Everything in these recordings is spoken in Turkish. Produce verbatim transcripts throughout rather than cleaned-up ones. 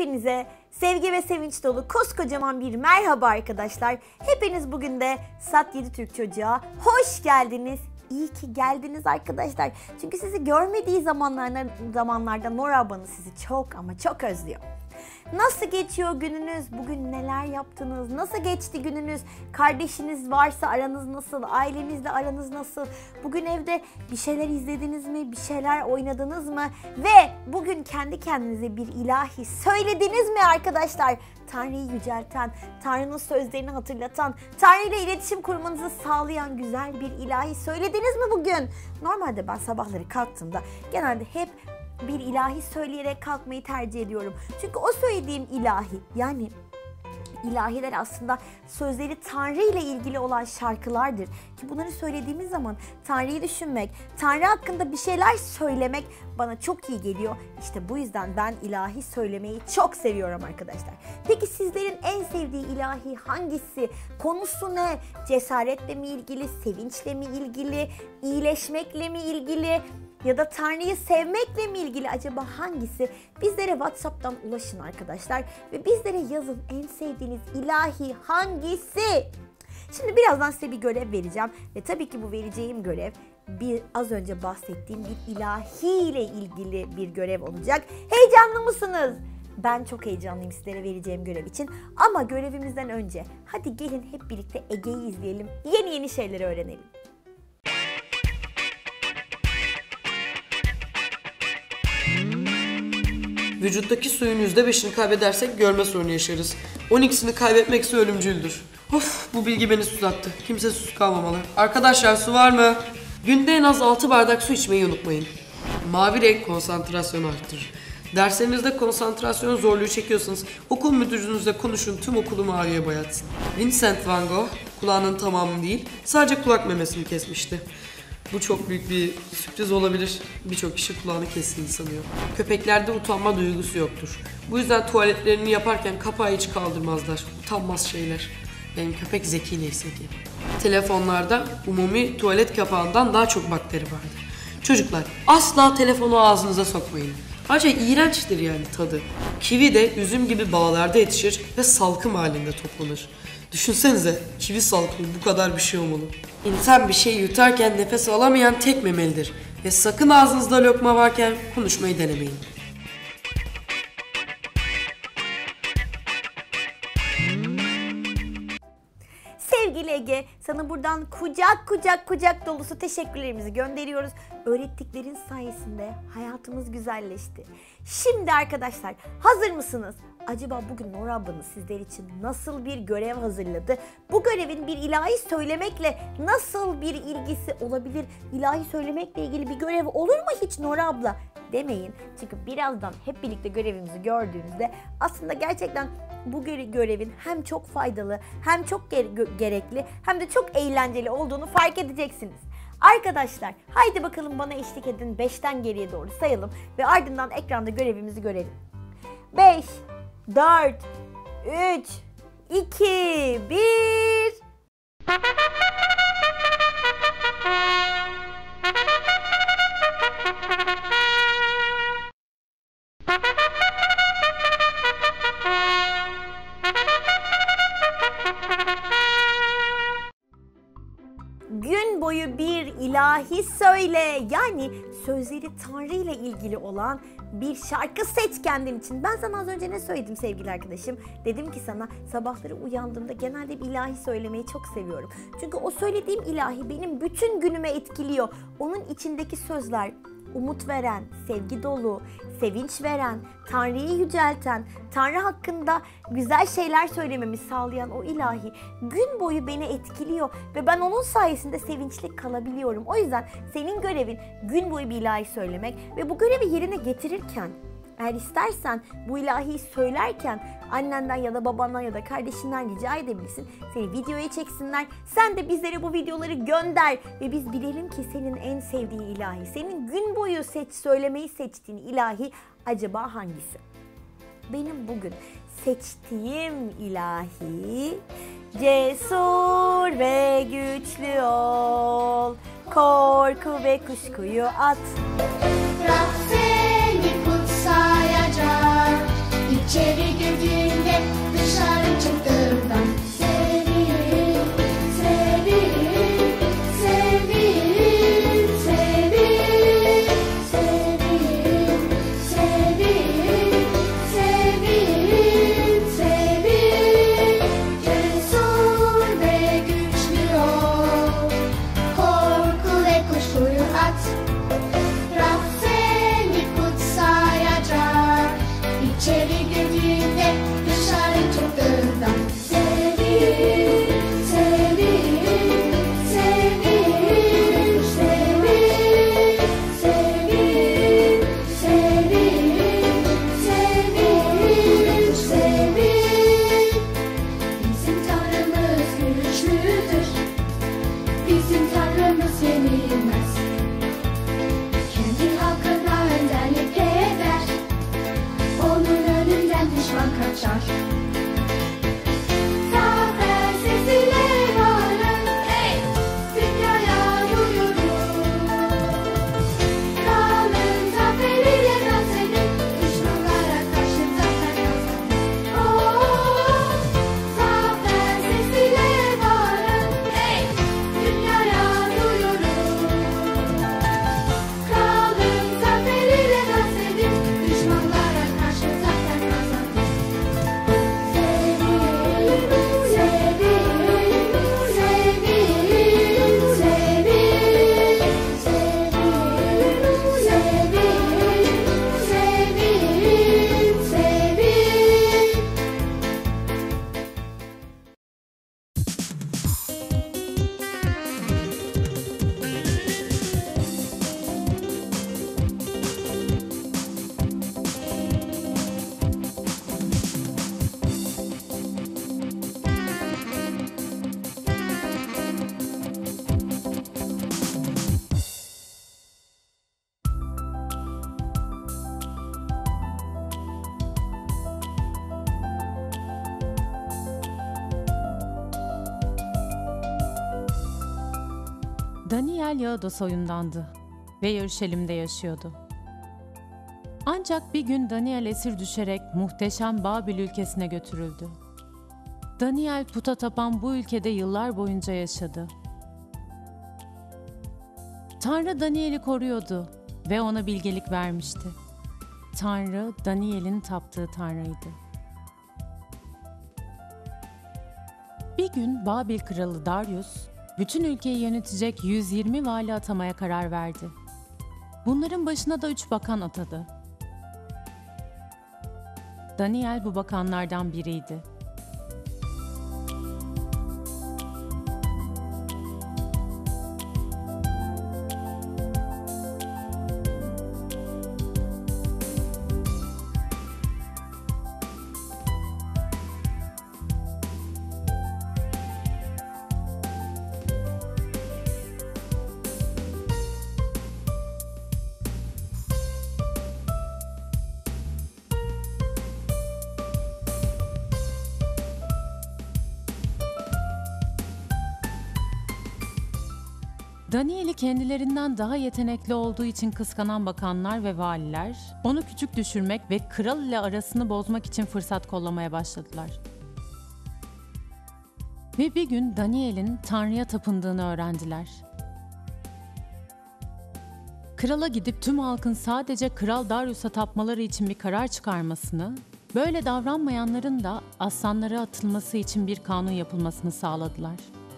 Hepinize sevgi ve sevinç dolu koskocaman bir merhaba arkadaşlar. Hepiniz bugün de Sat yedi Türk Çocuğa hoş geldiniz. İyi ki geldiniz arkadaşlar. Çünkü sizi görmediği zamanlarda, zamanlarda Nur ablanız sizi çok ama çok özlüyor. Nasıl geçiyor gününüz? Bugün neler yaptınız? Nasıl geçti gününüz? Kardeşiniz varsa aranız nasıl? Ailenizle aranız nasıl? Bugün evde bir şeyler izlediniz mi? Bir şeyler oynadınız mı? Ve bugün kendi kendinize bir ilahi söylediniz mi arkadaşlar? Tanrı'yı yücelten, Tanrı'nın sözlerini hatırlatan, Tanrı ile iletişim kurmanızı sağlayan güzel bir ilahi söylediniz mi bugün? Normalde ben sabahları kalktığımda genelde hep bir ilahi söyleyerek kalkmayı tercih ediyorum. Çünkü o söylediğim ilahi, yani ilahiler aslında sözleri Tanrı ile ilgili olan şarkılardır. Ki bunları söylediğimiz zaman Tanrı'yı düşünmek, Tanrı hakkında bir şeyler söylemek bana çok iyi geliyor. İşte bu yüzden ben ilahi söylemeyi çok seviyorum arkadaşlar. Peki sizlerin en sevdiği ilahi hangisi? Konusu ne? Cesaretle mi ilgili, sevinçle mi ilgili, iyileşmekle mi ilgili? Ya da Tanrı'yı sevmekle mi ilgili acaba hangisi? Bizlere WhatsApp'tan ulaşın arkadaşlar ve bizlere yazın en sevdiğiniz ilahi hangisi? Şimdi birazdan size bir görev vereceğim ve tabii ki bu vereceğim görev bir az önce bahsettiğim bir ilahi ile ilgili bir görev olacak. Heyecanlı mısınız? Ben çok heyecanlıyım sizlere vereceğim görev için. Ama görevimizden önce hadi gelin hep birlikte Ege'yi izleyelim. Yeni yeni şeyleri öğrenelim. Vücuttaki suyun yüzde beşini kaybedersek görme sorunu yaşarız. on ikisini kaybetmek ise ölümcüldür. Of, bu bilgi beni susattı. Kimse sus kalmamalı. Arkadaşlar su var mı? Günde en az altı bardak su içmeyi unutmayın. Mavi renk konsantrasyonu arttırır. Derslerinizde konsantrasyon zorluğu çekiyorsanız okul müdürünüzle konuşun, tüm okulu maviye boyatsın. Vincent van Gogh kulağının tamamını değil sadece kulak memesini kesmişti. Bu çok büyük bir sürpriz olabilir. Birçok kişi kulağını kestiğini sanıyor. Köpeklerde utanma duygusu yoktur. Bu yüzden tuvaletlerini yaparken kapağı hiç kaldırmazlar. Utanmaz şeyler. Benim köpek zeki neyse ki. Telefonlarda umumi tuvalet kapağından daha çok bakteri vardır. Çocuklar asla telefonu ağzınıza sokmayın. Ayrıca iğrençtir yani tadı. Kivi de üzüm gibi bağlarda yetişir ve salkım halinde toplanır. Düşünsenize kivi salkımı bu kadar bir şey olmalı. İnsan bir şey yutarken nefes alamayan tek memelidir. Ve sakın ağzınızda lokma varken konuşmayı denemeyin. Sevgili Ege, sana buradan kucak kucak kucak dolusu teşekkürlerimizi gönderiyoruz. Öğrettiklerin sayesinde hayatımız güzelleşti. Şimdi arkadaşlar hazır mısınız? Acaba bugün Nur ablanız sizler için nasıl bir görev hazırladı? Bu görevin bir ilahi söylemekle nasıl bir ilgisi olabilir? İlahi söylemekle ilgili bir görev olur mu hiç Nur abla? Demeyin. Çünkü birazdan hep birlikte görevimizi gördüğünüzde aslında gerçekten bu görevin hem çok faydalı hem çok gerekli hem de çok eğlenceli olduğunu fark edeceksiniz. Arkadaşlar haydi bakalım bana eşlik edin, beşten geriye doğru sayalım ve ardından ekranda görevimizi görelim. beş, dört, üç, iki, bir. Gün boyu bir ilahi söyle, yani sözleri Tanrı ile ilgili olan bir şarkı seç kendin için. Ben sana az önce ne söyledim sevgili arkadaşım? Dedim ki sana sabahları uyandığımda genelde bir ilahi söylemeyi çok seviyorum. Çünkü o söylediğim ilahi benim bütün günüme etkiliyor. Onun içindeki sözler umut veren, sevgi dolu, sevinç veren, Tanrı'yı yücelten, Tanrı hakkında güzel şeyler söylememi sağlayan o ilahi gün boyu beni etkiliyor ve ben onun sayesinde sevinçli kalabiliyorum. O yüzden senin görevin gün boyu bir ilahi söylemek ve bu görevi yerine getirirken, eğer istersen bu ilahiyi söylerken annenden ya da babandan ya da kardeşinden rica edebilirsin. Seni videoya çeksinler. Sen de bizlere bu videoları gönder ve biz bilelim ki senin en sevdiğin ilahi, senin gün boyu seç söylemeyi seçtiğin ilahi acaba hangisi? Benim bugün seçtiğim ilahi cesur ve güçlü ol, korku ve kuşkuyu at. Rab seni kutsayacak, içeri Daniel Yahuda soyundandı ve Yeruşalim'de yaşıyordu. Ancak bir gün Daniel esir düşerek muhteşem Babil ülkesine götürüldü. Daniel puta tapan bu ülkede yıllar boyunca yaşadı. Tanrı Daniel'i koruyordu ve ona bilgelik vermişti. Tanrı Daniel'in taptığı Tanrıydı. Bir gün Babil kralı Darius, bütün ülkeyi yönetecek yüz yirmi vali atamaya karar verdi. Bunların başına da üç bakan atadı. Daniel bu bakanlardan biriydi. Daniel'i kendilerinden daha yetenekli olduğu için kıskanan bakanlar ve valiler, onu küçük düşürmek ve kral ile arasını bozmak için fırsat kollamaya başladılar. Ve bir gün Daniel'in Tanrı'ya tapındığını öğrendiler. Krala gidip tüm halkın sadece Kral Darius'a tapmaları için bir karar çıkarmasını, böyle davranmayanların da aslanlara atılması için bir kanun yapılmasını sağladılar.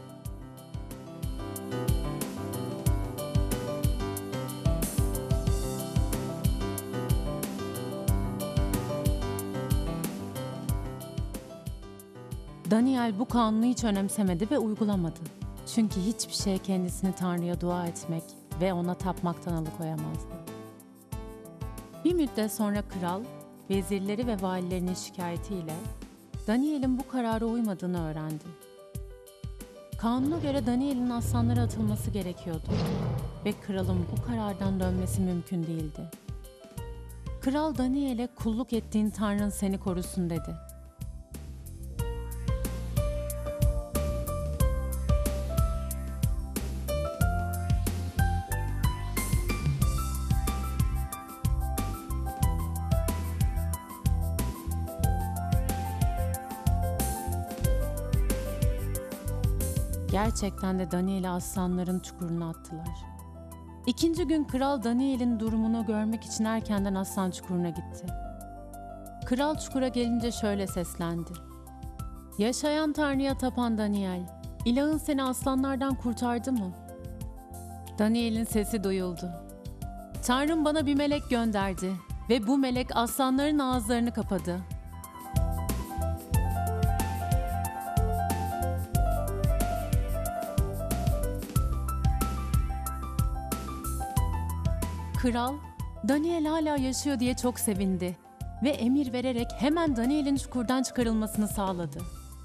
Daniel bu kanunu hiç önemsemedi ve uygulamadı. Çünkü hiçbir şey kendisini Tanrı'ya dua etmek ve ona tapmaktan alıkoyamazdı. Bir müddet sonra kral, vezirleri ve valilerinin şikayetiyle Daniel'in bu karara uymadığını öğrendi. Kanuna göre Daniel'in aslanlara atılması gerekiyordu ve kralın bu karardan dönmesi mümkün değildi. Kral Daniel'e kulluk ettiğin Tanrın seni korusun dedi. Gerçekten de Daniel'i aslanların çukuruna attılar. İkinci gün kral Daniel'in durumunu görmek için erkenden aslan çukuruna gitti. Kral çukura gelince şöyle seslendi. Yaşayan Tanrı'ya tapan Daniel, ilahın seni aslanlardan kurtardı mı? Daniel'in sesi duyuldu. Tanrım bana bir melek gönderdi ve bu melek aslanların ağızlarını kapadı. Kral, Daniel hala yaşıyor diye çok sevindi ve emir vererek hemen Daniel'in çukurdan çıkarılmasını sağladı.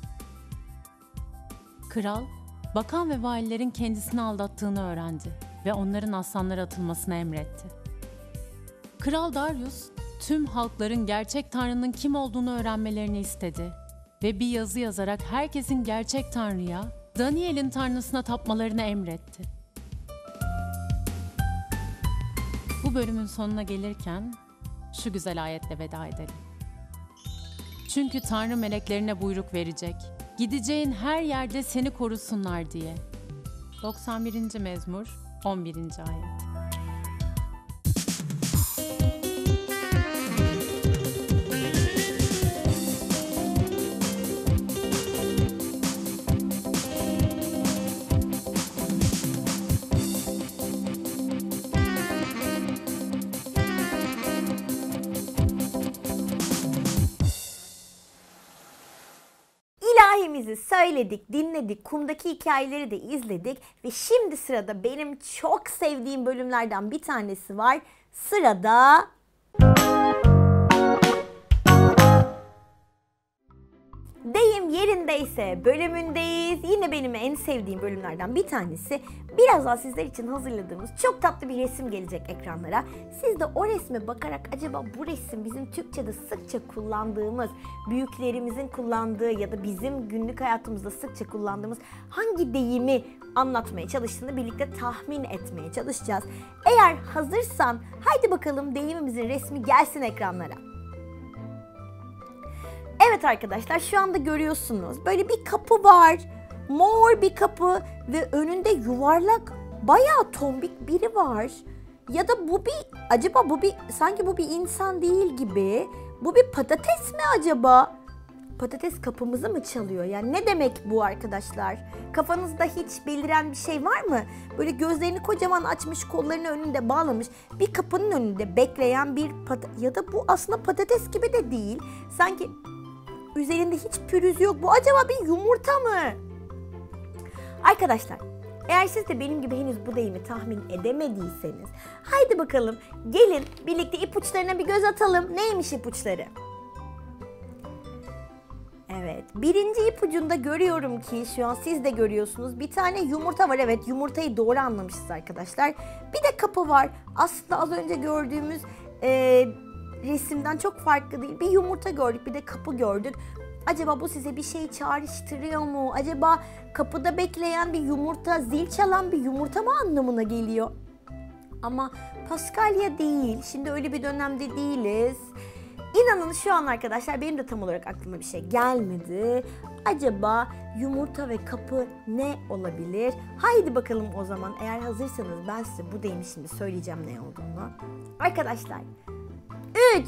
Kral, bakan ve valilerin kendisini aldattığını öğrendi ve onların aslanlara atılmasına emretti. Kral Darius, tüm halkların gerçek Tanrı'nın kim olduğunu öğrenmelerini istedi ve bir yazı yazarak herkesin gerçek Tanrı'ya, Daniel'in Tanrısına tapmalarını emretti. Bu bölümün sonuna gelirken şu güzel ayetle veda edelim. Çünkü Tanrı meleklerine buyruk verecek, gideceğin her yerde seni korusunlar diye. doksan birinci Mezmur on birinci ayet. İlahimizi söyledik, dinledik, kumdaki hikayeleri de izledik ve şimdi sırada benim çok sevdiğim bölümlerden bir tanesi var. Sırada deyim yerindeyse bölümündeyiz. Yine benim en sevdiğim bölümlerden bir tanesi. Birazdan sizler için hazırladığımız çok tatlı bir resim gelecek ekranlara. Siz de o resme bakarak acaba bu resim bizim Türkçe'de sıkça kullandığımız, büyüklerimizin kullandığı ya da bizim günlük hayatımızda sıkça kullandığımız hangi deyimi anlatmaya çalıştığını birlikte tahmin etmeye çalışacağız. Eğer hazırsan haydi bakalım deyimimizin resmi gelsin ekranlara. Evet arkadaşlar, şu anda görüyorsunuz. Böyle bir kapı var. Mor bir kapı ve önünde yuvarlak, bayağı tombik biri var. Ya da bu bir, acaba bu bir, sanki bu bir insan değil gibi. Bu bir patates mi acaba? Patates kapımızı mı çalıyor? Yani ne demek bu arkadaşlar? Kafanızda hiç beliren bir şey var mı? Böyle gözlerini kocaman açmış, kollarını önünde bağlamış, bir kapının önünde bekleyen bir patates. Ya da bu aslında patates gibi de değil. Sanki üzerinde hiç pürüz yok. Bu acaba bir yumurta mı? Arkadaşlar, eğer siz de benim gibi henüz bu deyimi tahmin edemediyseniz, haydi bakalım gelin birlikte ipuçlarına bir göz atalım. Neymiş ipuçları? Evet, birinci ipucunda görüyorum ki şu an siz de görüyorsunuz. Bir tane yumurta var. Evet, yumurtayı doğru anlamışız arkadaşlar. Bir de kapı var. Aslında az önce gördüğümüz e, resimden çok farklı değil. Bir yumurta gördük, bir de kapı gördük. Acaba bu size bir şey çağrıştırıyor mu? Acaba kapıda bekleyen bir yumurta, zil çalan bir yumurta mı anlamına geliyor? Ama Paskalya değil. Şimdi öyle bir dönemde değiliz. İnanın şu an arkadaşlar benim de tam olarak aklıma bir şey gelmedi. Acaba yumurta ve kapı ne olabilir? Haydi bakalım o zaman, eğer hazırsanız ben size bu deyimi şimdi söyleyeceğim ne olduğunu. Arkadaşlar üç,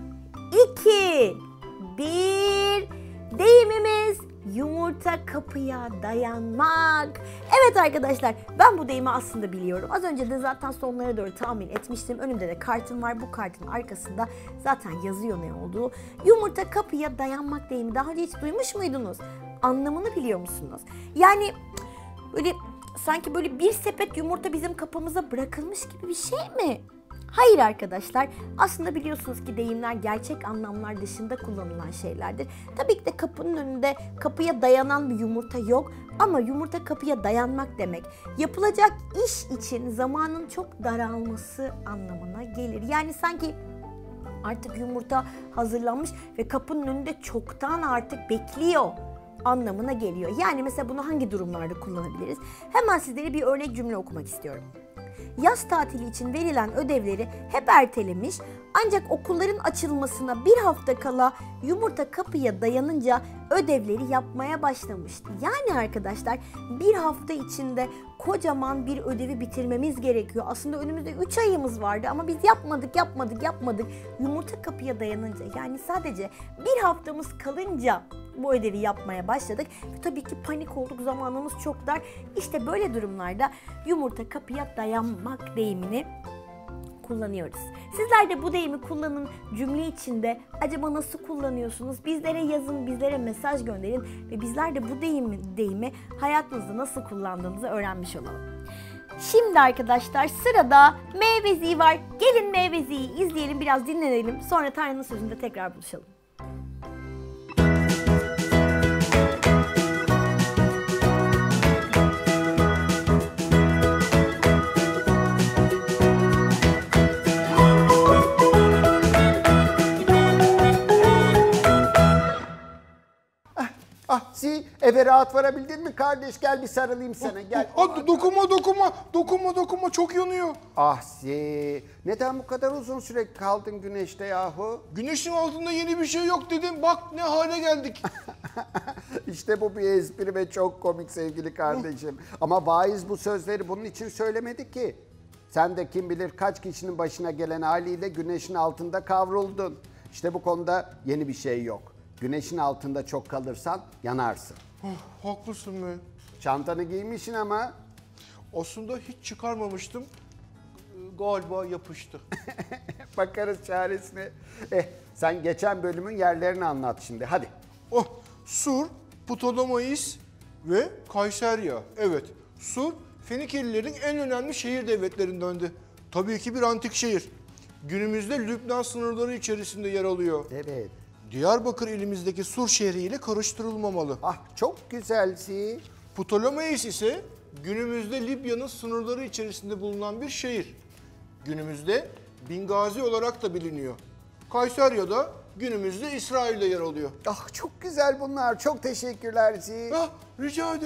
iki, bir... Deyimimiz yumurta kapıya dayanmak. Evet arkadaşlar, ben bu deyimi aslında biliyorum. Az önce de zaten sonlara doğru tahmin etmiştim. Önümde de kartım var. Bu kartın arkasında zaten yazıyor ne olduğu. Yumurta kapıya dayanmak deyimi daha önce hiç duymuş muydunuz? Anlamını biliyor musunuz? Yani böyle sanki böyle bir sepet yumurta bizim kapımıza bırakılmış gibi bir şey mi? Hayır arkadaşlar, aslında biliyorsunuz ki deyimler gerçek anlamlar dışında kullanılan şeylerdir. Tabii ki de kapının önünde kapıya dayanan bir yumurta yok ama yumurta kapıya dayanmak demek. Yapılacak iş için zamanın çok daralması anlamına gelir. Yani sanki artık yumurta hazırlanmış ve kapının önünde çoktan artık bekliyor anlamına geliyor. Yani mesela bunu hangi durumlarda kullanabiliriz? Hemen sizlere bir örnek cümle okumak istiyorum. Yaz tatili için verilen ödevleri hep ertelemiş, ancak okulların açılmasına bir hafta kala yumurta kapıya dayanınca ödevleri yapmaya başlamıştı. Yani arkadaşlar bir hafta içinde kocaman bir ödevi bitirmemiz gerekiyor. Aslında önümüzde üç ayımız vardı ama biz yapmadık, yapmadık, yapmadık. Yumurta kapıya dayanınca, yani sadece bir haftamız kalınca bu ödevi yapmaya başladık. Ve tabii ki panik olduk, zamanımız çok dar. İşte böyle durumlarda yumurta kapıya dayanmak deyimini kullanıyoruz. Sizler de bu deyimi kullanın cümle içinde. Acaba nasıl kullanıyorsunuz? Bizlere yazın, bizlere mesaj gönderin ve bizler de bu deyimi, deyimi hayatınızda nasıl kullandığınızı öğrenmiş olalım. Şimdi arkadaşlar sırada M ve Z var. Gelin M ve Z'yi izleyelim, biraz dinlenelim. Sonra Tanrı'nın sözünde tekrar buluşalım. Ah Si, eve rahat varabildin mi kardeş? Gel bir sarılayım sana, gel. Hadi dokunma dokunma, dokunma dokunma, çok yanıyor. Ah Si, neden bu kadar uzun süre kaldın güneşte yahu? Güneşin altında yeni bir şey yok dedim, bak ne hale geldik. İşte bu bir espri ve çok komik sevgili kardeşim. Ama vaiz bu sözleri bunun için söylemedi ki. Sen de kim bilir kaç kişinin başına gelen haliyle güneşin altında kavruldun. İşte bu konuda yeni bir şey yok. Güneşin altında çok kalırsan yanarsın. Oh, haklısın be. Çantanı giymişsin ama. Aslında hiç çıkarmamıştım. Galiba yapıştı. Bakarız çaresine. Eh, sen geçen bölümün yerlerini anlat şimdi, hadi. Oh, Sur, Ptolemais ve Kayserya. Evet, Sur, Fenikelilerin en önemli şehir devletlerindendi. Tabii ki bir antik şehir. Günümüzde Lübnan sınırları içerisinde yer alıyor. Evet. Diyarbakır ilimizdeki Sur şehriyle karıştırılmamalı. Ah, çok güzelsi. Ptolemais ise günümüzde Libya'nın sınırları içerisinde bulunan bir şehir. Günümüzde Bingazi olarak da biliniyor. Kayserya da günümüzde İsrail'de yer alıyor. Ah, çok güzel bunlar. Çok teşekkürler Si. Ah, rica ederim.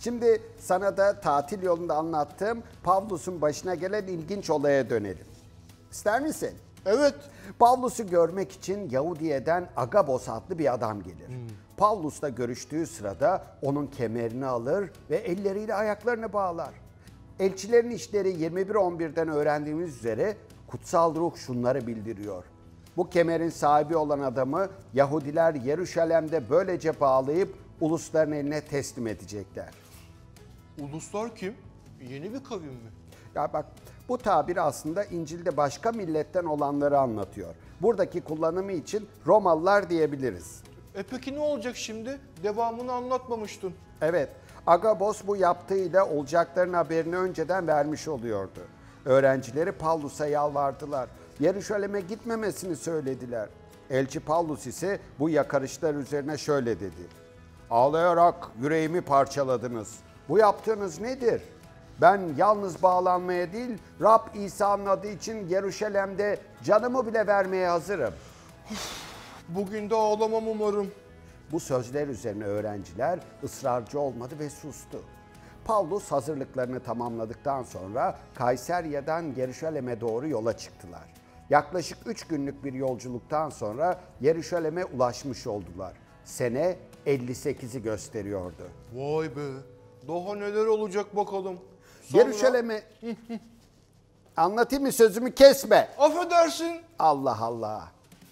Şimdi sana da tatil yolunda anlattığım Pavlus'un başına gelen ilginç olaya dönelim. İster misin? Evet. Pavlus'u görmek için Yahudiye'den Agabos adlı bir adam gelir. Hmm. Pavlus'la görüştüğü sırada onun kemerini alır ve elleriyle ayaklarını bağlar. Elçilerin işleri yirmi bir on birden öğrendiğimiz üzere kutsal ruh şunları bildiriyor. Bu kemerin sahibi olan adamı Yahudiler Yeruşalim'de böylece bağlayıp ulusların eline teslim edecekler. Uluslar kim? Yeni bir kavim mi? Ya bak, bu tabir aslında İncil'de başka milletten olanları anlatıyor. Buradaki kullanımı için Romalılar diyebiliriz. E peki ne olacak şimdi? Devamını anlatmamıştın. Evet, Agabos bu yaptığıyla olacakların haberini önceden vermiş oluyordu. Öğrencileri Pavlus'a yalvardılar. Yeruşalim'e gitmemesini söylediler. Elçi Pavlus ise bu yakarışlar üzerine şöyle dedi. Ağlayarak yüreğimi parçaladınız. Bu yaptığınız nedir? Ben yalnız bağlanmaya değil, Rab İsa'nın adı için Yeruşalim'de canımı bile vermeye hazırım. Bugün de ağlamam umarım. Bu sözler üzerine öğrenciler ısrarcı olmadı ve sustu. Pavlus hazırlıklarını tamamladıktan sonra Kayserya'dan Yeruşalim'e doğru yola çıktılar. Yaklaşık üç günlük bir yolculuktan sonra Yeruşalim'e ulaşmış oldular. Sene elli sekizi gösteriyordu. Vay be, daha neler olacak bakalım. Sonra... Yeruşalim'e... Anlatayım mı, sözümü kesme. Affedersin. Allah Allah.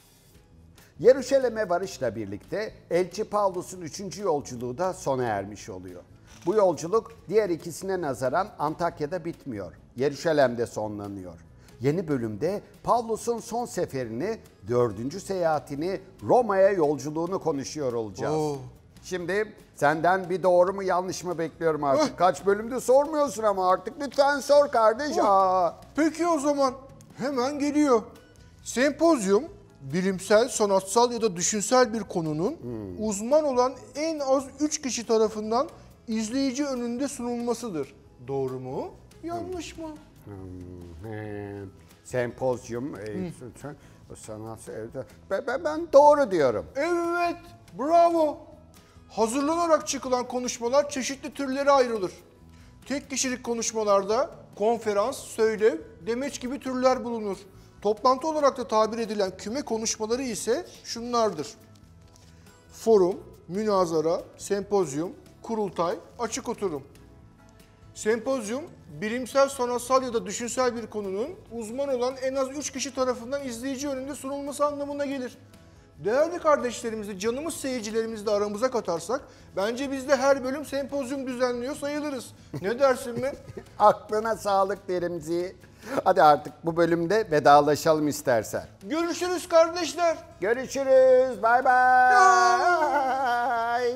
Yeruşalim'e varışla birlikte Elçi Pavlus'un üçüncü yolculuğu da sona ermiş oluyor. Bu yolculuk diğer ikisine nazaran Antakya'da bitmiyor. Yeruşalim'de sonlanıyor. Yeni bölümde Pavlus'un son seferini, dördüncü seyahatini, Roma'ya yolculuğunu konuşuyor olacağız. Oo. Şimdi senden bir doğru mu yanlış mı bekliyorum artık. Kaç bölümde sormuyorsun ama artık lütfen sor kardeş. Aa. Peki o zaman hemen geliyor. Sempozyum, bilimsel, sanatsal ya da düşünsel bir konunun hmm. uzman olan en az üç kişi tarafından izleyici önünde sunulmasıdır. Doğru mu? Yanlış mı? Hmm. He. Sempozyum, e, sanat, ben, ben, ben doğru diyorum. Evet, bravo. Hazırlanarak çıkılan konuşmalar çeşitli türlere ayrılır. Tek kişilik konuşmalarda konferans, söylev, demeç gibi türler bulunur. Toplantı olarak da tabir edilen küme konuşmaları ise şunlardır. Forum, münazara, sempozyum, kurultay, açık oturum. Sempozyum, bilimsel, sanatsal ya da düşünsel bir konunun uzman olan en az üç kişi tarafından izleyici önünde sunulması anlamına gelir. Değerli kardeşlerimizi, canımız seyircilerimizi de aramıza katarsak, bence biz de her bölüm sempozyum düzenliyor sayılırız. Ne dersin mi? Aklına sağlık derim Ziyi. Hadi artık bu bölümde vedalaşalım istersen. Görüşürüz kardeşler. Görüşürüz. Bay bay.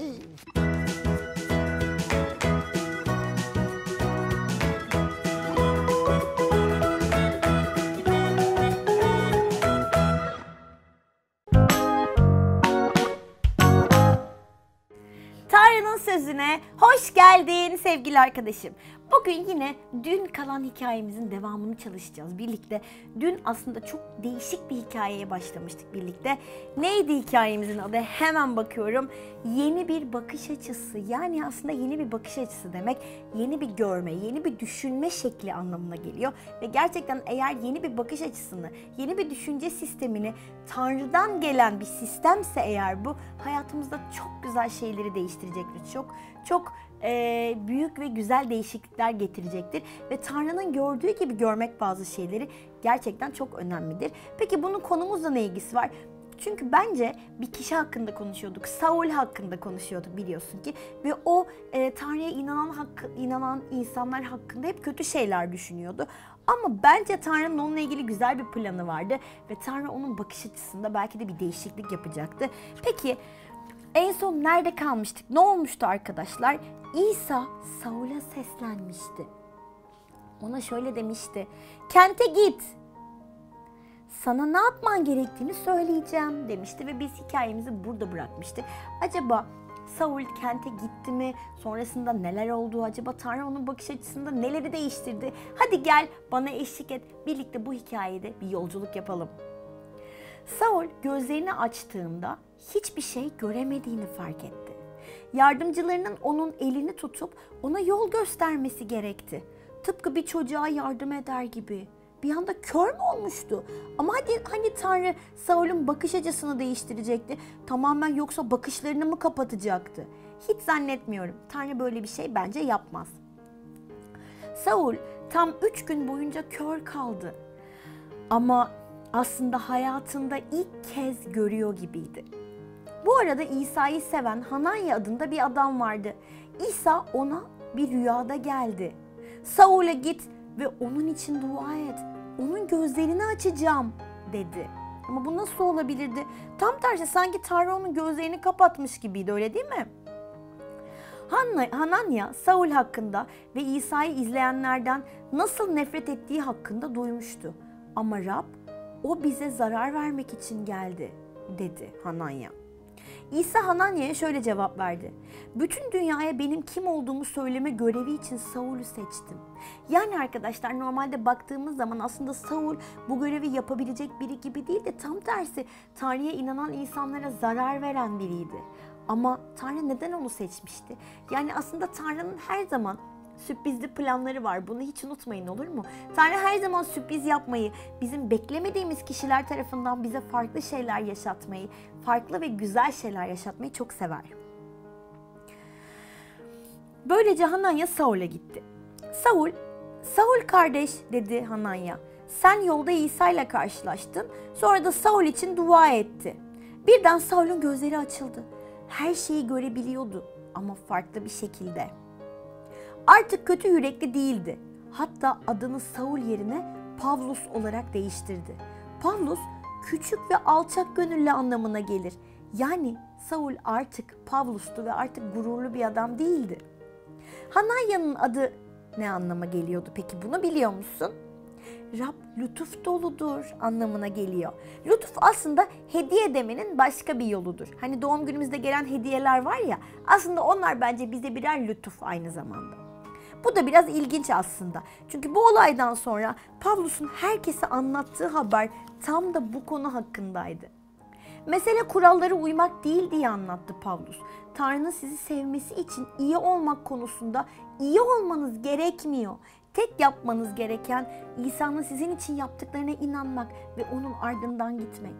Tanrı'nın sözüne hoş geldin sevgili arkadaşım. Bugün yine dün kalan hikayemizin devamını çalışacağız birlikte. Dün aslında çok değişik bir hikayeye başlamıştık birlikte. Neydi hikayemizin adı? Hemen bakıyorum. Yeni bir bakış açısı. Yani aslında yeni bir bakış açısı demek yeni bir görme, yeni bir düşünme şekli anlamına geliyor. Ve gerçekten eğer yeni bir bakış açısını, yeni bir düşünce sistemini Tanrı'dan gelen bir sistemse eğer bu hayatımızda çok güzel şeyleri değiştirecektir. Çok çok e, büyük ve güzel değişiklikler getirecektir. Ve Tanrı'nın gördüğü gibi görmek bazı şeyleri gerçekten çok önemlidir. Peki bunun konumuzla ne ilgisi var? Çünkü bence bir kişi hakkında konuşuyorduk. Saul hakkında konuşuyorduk biliyorsun ki. Ve o e, Tanrı'ya inanan, hakkı, inanan insanlar hakkında hep kötü şeyler düşünüyordu. Ama bence Tanrı'nın onunla ilgili güzel bir planı vardı. Ve Tanrı onun bakış açısında belki de bir değişiklik yapacaktı. Peki en son nerede kalmıştık? Ne olmuştu arkadaşlar? İsa Saul'a seslenmişti. Ona şöyle demişti. Kente git. Sana ne yapman gerektiğini söyleyeceğim demişti ve biz hikayemizi burada bırakmıştık. Acaba Saul kente gitti mi? Sonrasında neler oldu? Acaba Tanrı onun bakış açısında neleri değiştirdi? Hadi gel bana eşlik et. Birlikte bu hikayede bir yolculuk yapalım. Saul gözlerini açtığında hiçbir şey göremediğini fark etti. Yardımcılarının onun elini tutup ona yol göstermesi gerekti. Tıpkı bir çocuğa yardım eder gibi. Bir anda kör mü olmuştu? Ama hadi hani Tanrı Saul'un bakış açısını değiştirecekti? Tamamen yoksa bakışlarını mı kapatacaktı? Hiç zannetmiyorum. Tanrı böyle bir şey bence yapmaz. Saul tam üç gün boyunca kör kaldı. Ama aslında hayatında ilk kez görüyor gibiydi. Bu arada İsa'yı seven Hananya adında bir adam vardı. İsa ona bir rüyada geldi. Saul'e git ve onun için dua et. Onun gözlerini açacağım dedi. Ama bu nasıl olabilirdi? Tam tersi sanki Tanrı onun gözlerini kapatmış gibiydi, öyle değil mi? Hananya Saul hakkında ve İsa'yı izleyenlerden nasıl nefret ettiği hakkında duymuştu. Ama Rab o bize zarar vermek için geldi dedi Hananya. İsa Hananya'ya şöyle cevap verdi. Bütün dünyaya benim kim olduğumu söyleme görevi için Saul'u seçtim. Yani arkadaşlar normalde baktığımız zaman aslında Saul bu görevi yapabilecek biri gibi değil de tam tersi Tanrı'ya inanan insanlara zarar veren biriydi. Ama Tanrı neden onu seçmişti? Yani aslında Tanrı'nın her zaman sürprizli planları var. Bunu hiç unutmayın, olur mu? Tanrı her zaman sürpriz yapmayı, bizim beklemediğimiz kişiler tarafından bize farklı şeyler yaşatmayı, farklı ve güzel şeyler yaşatmayı çok sever. Böylece Hananya Saul'e gitti. Saul, Saul kardeş dedi Hananya. Sen yolda İsa ile karşılaştın. Sonra da Saul için dua etti. Birden Saul'un gözleri açıldı. Her şeyi görebiliyordu ama farklı bir şekilde. Artık kötü yürekli değildi. Hatta adını Saul yerine Pavlus olarak değiştirdi. Pavlus küçük ve alçak gönüllü anlamına gelir. Yani Saul artık Pavlus'tu ve artık gururlu bir adam değildi. Hananya'nın adı ne anlama geliyordu peki, bunu biliyor musun? Rab lütuf doludur anlamına geliyor. Lütuf aslında hediye demenin başka bir yoludur. Hani doğum günümüzde gelen hediyeler var ya, aslında onlar bence bize birer lütuf aynı zamanda. Bu da biraz ilginç aslında. Çünkü bu olaydan sonra Pavlus'un herkese anlattığı haber tam da bu konu hakkındaydı. Mesele kurallara uymak değil diye anlattı Pavlus. Tanrı'nın sizi sevmesi için iyi olmak konusunda iyi olmanız gerekmiyor. Tek yapmanız gereken İsa'nın sizin için yaptıklarına inanmak ve onun ardından gitmek.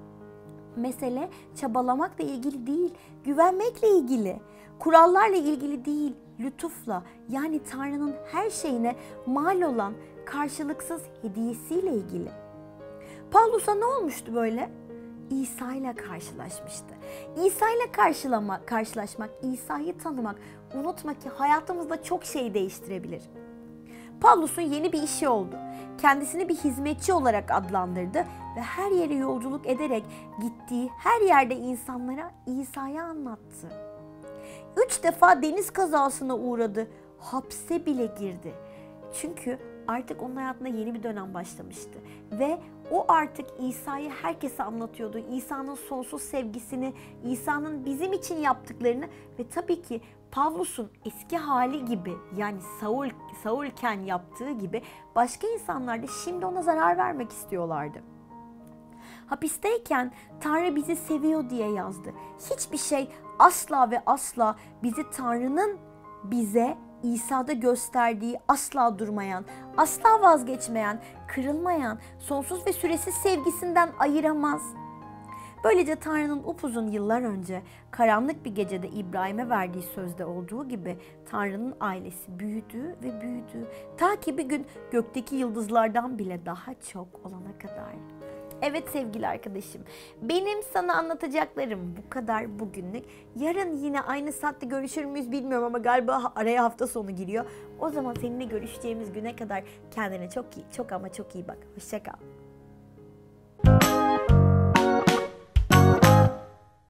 Mesele çabalamakla ilgili değil, güvenmekle ilgili. Kurallarla ilgili değil, lütufla, yani Tanrı'nın her şeyine mal olan karşılıksız hediyesiyle ilgili. Pavlus'a ne olmuştu böyle? İsa ile karşılaşmıştı. İsa ile karşılama, karşılaşmak, İsa'yı tanımak, unutma ki hayatımızda çok şey değiştirebilir. Pavlus'un yeni bir işi oldu. Kendisini bir hizmetçi olarak adlandırdı ve her yere yolculuk ederek gittiği her yerde insanlara İsa'yı anlattı. Üç defa deniz kazasına uğradı, hapse bile girdi. Çünkü artık onun hayatında yeni bir dönem başlamıştı ve o artık İsa'yı herkese anlatıyordu. İsa'nın sonsuz sevgisini, İsa'nın bizim için yaptıklarını ve tabii ki Pavlus'un eski hali gibi, yani Saul, Saulken yaptığı gibi başka insanlar da şimdi ona zarar vermek istiyorlardı. Hapisteyken Tanrı bizi seviyor diye yazdı. Hiçbir şey asla ve asla bizi Tanrı'nın bize İsa'da gösterdiği asla durmayan, asla vazgeçmeyen, kırılmayan, sonsuz ve süresiz sevgisinden ayıramaz. Böylece Tanrı'nın upuzun yıllar önce karanlık bir gecede İbrahim'e verdiği sözde olduğu gibi Tanrı'nın ailesi büyüdü ve büyüdü. Ta ki bir gün gökteki yıldızlardan bile daha çok olana kadar. Evet sevgili arkadaşım, benim sana anlatacaklarım bu kadar bugünlük. Yarın yine aynı saatte görüşür müyüz bilmiyorum ama galiba araya hafta sonu giriyor. O zaman seninle görüşeceğimiz güne kadar kendine çok iyi, çok ama çok iyi bak. Hoşça kal.